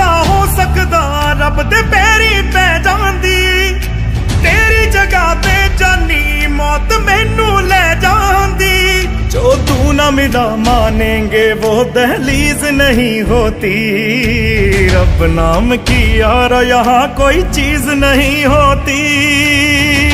ऐसा हो सकदा रब दे पैरी पै जांदी, तेरी जगह ते जानी मौत मैनू ले जांदी। जो तू ना मिला मानेंगे वो दहलीज नहीं होती, रब नाम की यार यहाँ कोई चीज नहीं होती।